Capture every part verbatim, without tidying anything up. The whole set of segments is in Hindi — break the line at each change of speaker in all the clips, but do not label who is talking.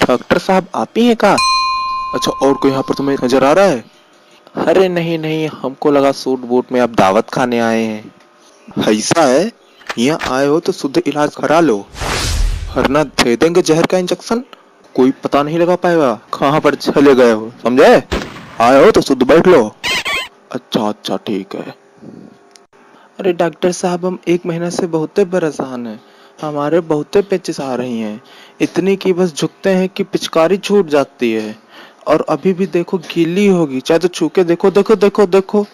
डॉक्टर साहब आप ही हैं का? अच्छा, और कोई यहाँ पर तुम्हें नजर आ रहा है? अरे नहीं नहीं, हमको लगा सूट बूट में आप दावत खाने आए हैं। ऐसा है? यहाँ आए हो तो शुद्ध इलाज करा लो, वरना दे देंगे जहर का इंजेक्शन, कोई पता नहीं लगा पाएगा कहाँ पर चले गए हो, समझे? आए हो तो शुद्ध बैठ लो। अच्छा अच्छा ठीक है। अरे डॉक्टर साहब, हम एक महीना से बहुत परेशान हैं, हमारे बहुत पेचिस आ रही हैं, इतनी कि बस झुकते हैं कि पिचकारी छूट जाती है, और अभी भी देखो गीली होगी, चाहे तो छू के देखो देखो देखो देखो।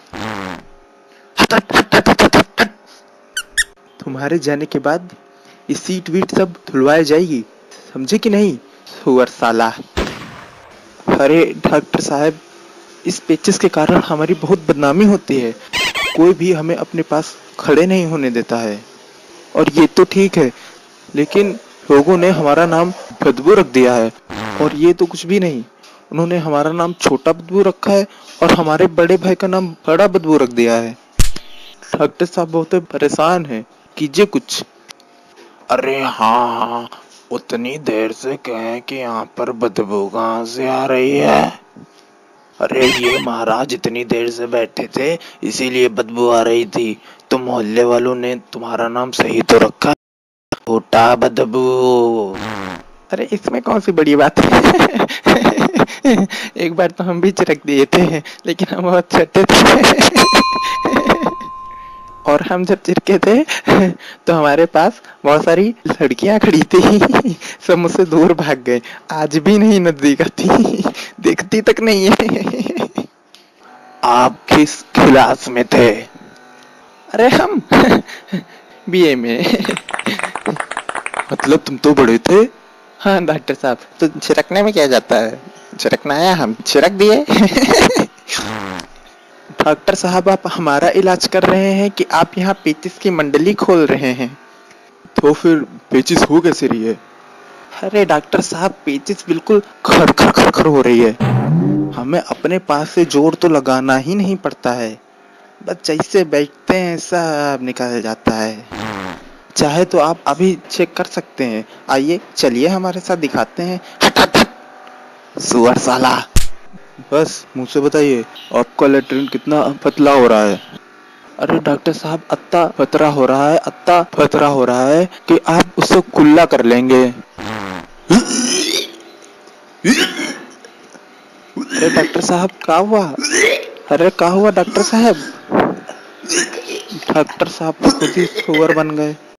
तुम्हारे जाने के बाद ये सीट वीट सब धुलवाई जाएगी, समझे कि नहीं? सुअर साला। अरे डॉक्टर साहब, इस पेचिस के कारण हमारी बहुत बदनामी होती है, कोई भी हमें अपने पास खड़े नहीं होने देता है। और ये तो ठीक है, लेकिन लोगों ने हमारा नाम बदबू रख दिया है, और ये तो कुछ भी नहीं, उन्होंने हमारा नाम छोटा बदबू रखा है और हमारे बड़े भाई का नाम बड़ा बदबू रख दिया है। डॉक्टर साहब बहुत परेशान हैं, कीजिए कुछ। अरे हाँ हाँ, उतनी देर से कहें कि यहाँ पर बदबू कहाँ से आ रही है? अरे ये महाराज इतनी देर से बैठे थे इसीलिए बदबू आ रही थी, तो मोहल्ले वालों ने तुम्हारा नाम सही तो रखा, छोटा बदबू। अरे इसमें कौन सी बड़ी बात है? एक बार तो हम भी चिरक दिए थे, लेकिन हम बहुत छोटे थे। और हम जब चिरके थे तो हमारे पास बहुत सारी लड़कियां खड़ी थी, सब मुझसे दूर भाग गए, आज भी नहीं नजदीक आती, देखती तक नहीं है। आप किस क्लास में थे? अरे हम बीए में। मतलब तुम तो बड़े थे। हाँ डॉक्टर साहब, तो छिड़कने में क्या जाता है, छिड़कना आया, हम छिड़क दिए। डॉक्टर साहब, आप हमारा इलाज कर रहे हैं कि आप यहाँ पेचिस की मंडली खोल रहे हैं? तो फिर पेचिस हो कैसे रही है? अरे डॉक्टर साहब, पेचिस बिल्कुल खर खर खर खर हो रही है, हमें अपने पास से जोर तो लगाना ही नहीं पड़ता है, बस जैसे बैठते हैं सब निकल जाता है। चाहे तो आप अभी चेक कर सकते हैं, आइए चलिए हमारे साथ दिखाते हैं। हट हट हट, सुअर साला। बस मुंह से बताइए, आपका लेटरिन कितना पतला हो रहा है? अरे डॉक्टर साहब, अत्ता पतरा हो रहा है, अत्ता पतरा हो रहा है कि आप उससे कुल्ला कर लेंगे। अरे डॉक्टर साहब क्या हुआ? अरे क्या हुआ डॉक्टर साहब? डॉक्टर साहब तो खुद ही सुअर बन गए।